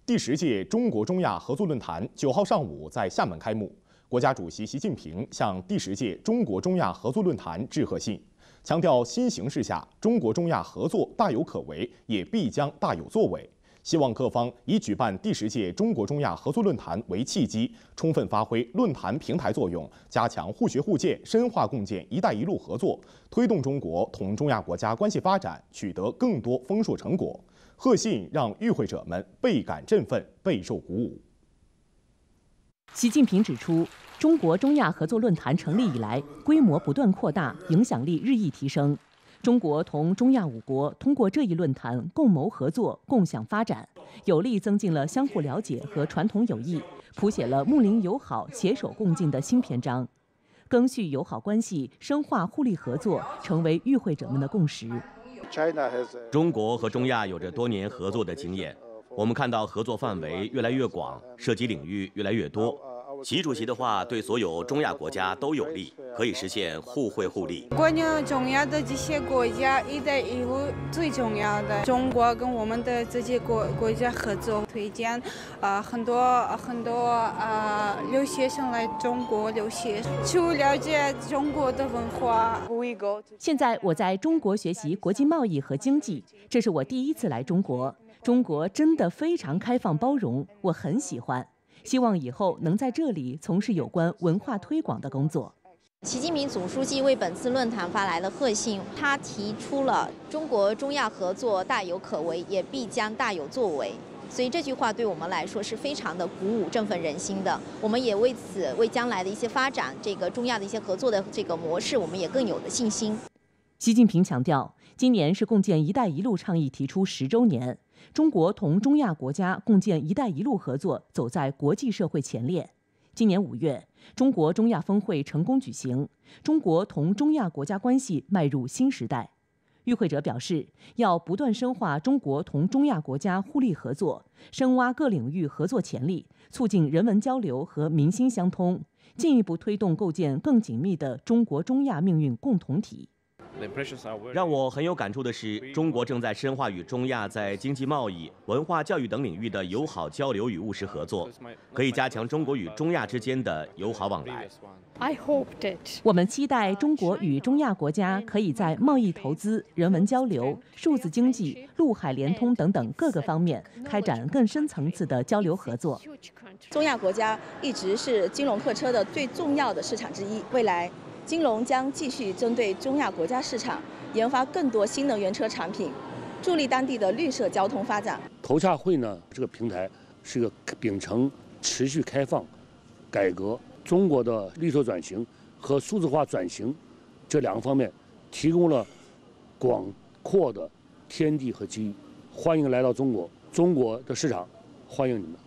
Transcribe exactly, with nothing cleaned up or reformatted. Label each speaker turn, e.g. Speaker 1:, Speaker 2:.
Speaker 1: 第十届中国中亚合作论坛九号上午在厦门开幕，国家主席习近平向第十届中国中亚合作论坛致贺信，强调新形势下中国中亚合作大有可为，也必将大有作为。希望各方以举办第十届中国中亚合作论坛为契机，充分发挥论坛平台作用，加强互学互鉴、深化共建“一带一路”合作，推动中国同中亚国家关系发展取得更多丰硕成果。贺信让与会者们倍感振奋，备受鼓舞。
Speaker 2: 习近平指出，中国中亚合作论坛成立以来，规模不断扩大，影响力日益提升。中国同中亚五国通过这一论坛共谋合作、共享发展，有力增进了相互了解和传统友谊，谱写了睦邻友好、携手共进的新篇章。赓续友好关系、深化互利合作，成为与会者们的共识。
Speaker 3: 中国和中亚有着多年合作的经验，我们看到合作范围越来越广，涉及领域越来越多。习主席的话对所有中亚国家都有利，可以实现互惠互利。
Speaker 4: 关于中亚的这些国家，一带一路最重要的，中国跟我们的这些国国家合作，推荐啊、呃、很多很多啊、呃、留学生来中国留学，去了解中国的文化。
Speaker 2: 现在我在中国学习国际贸易和经济，这是我第一次来中国。中国真的非常开放包容，我很喜欢。希望以后能在这里从事有关文化推广的工作。
Speaker 5: 习近平总书记为本次论坛发来了贺信，他提出了中国中亚合作大有可为，也必将大有作为。所以这句话对我们来说是非常的鼓舞、振奋人心的。我们也为此为将来的一些发展，这个中亚的一些合作的这个模式，我们也更有了信心。
Speaker 2: 习近平强调，今年是共建“一带一路”倡议提出十周年。中国同中亚国家共建“一带一路”合作走在国际社会前列。今年五月，中国中亚峰会成功举行，中国同中亚国家关系迈入新时代。与会者表示，要不断深化中国同中亚国家互利合作，深挖各领域合作潜力，促进人文交流和民心相通，进一步推动构建更紧密的中国中亚命运共同体。
Speaker 3: 让我很有感触的是，中国正在深化与中亚在经济贸易、文化教育等领域的友好交流与务实合作，可以加强中国与中亚之间的友好往来。
Speaker 2: 我们期待中国与中亚国家可以在贸易投资、人文交流、数字经济、陆海联通等等各个方面开展更深层次的交流合作。
Speaker 6: 中亚国家一直是金融客车的最重要的市场之一，未来金融将继续针对中亚国家市场研发更多新能源车产品，助力当地的绿色交通发展。
Speaker 7: 投洽会呢，这个平台是一个秉承持续开放、改革、中国的绿色转型和数字化转型这两个方面提供了广阔的天地和机遇。欢迎来到中国，中国的市场欢迎你们。